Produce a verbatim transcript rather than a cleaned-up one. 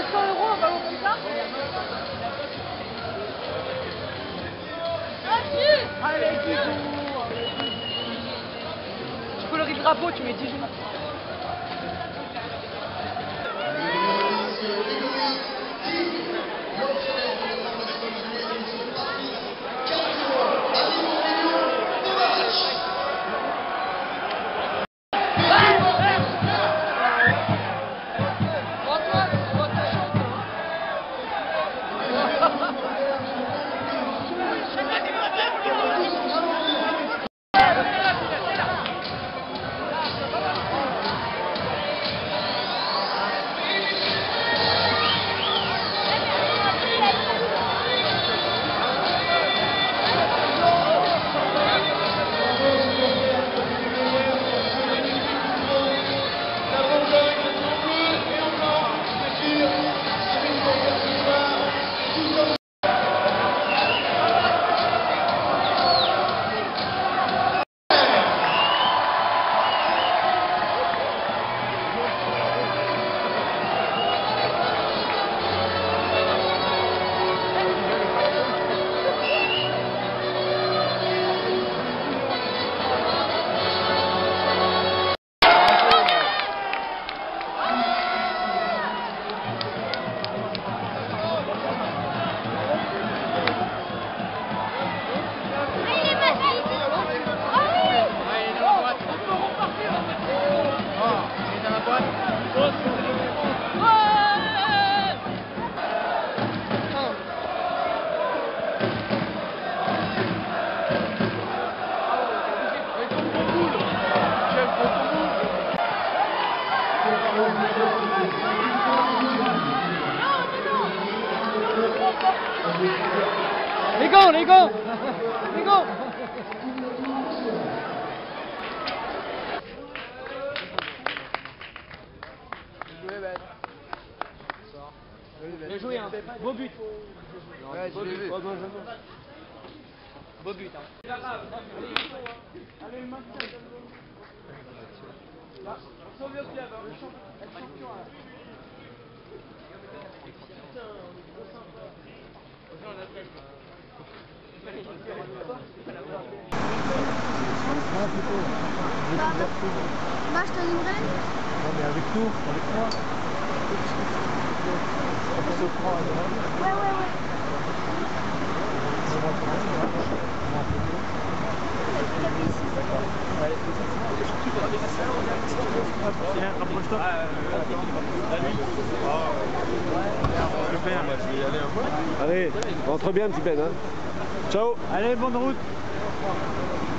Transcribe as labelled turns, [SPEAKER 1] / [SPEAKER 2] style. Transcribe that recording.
[SPEAKER 1] cent euros un ballon comme ça. Allez, dix jours. Tu colories le drapeau, tu mets dix jours. Les gants, les gants, les gants. Bien joué, hein. Beau but. Ouais, beau but. Beau, beau, beau. Beau but, hein. Allez, le maintien. Là, sauve le club, hein, le champion.
[SPEAKER 2] Bah, je te donnerai.
[SPEAKER 3] Non, mais avec nous, avec moi. On se prend à droite.
[SPEAKER 2] Ouais, ouais, ouais.
[SPEAKER 3] Tiens, rapproche-toi. Allez, rentre bien, petit Ben. Hein. Ciao. Allez, bonne route.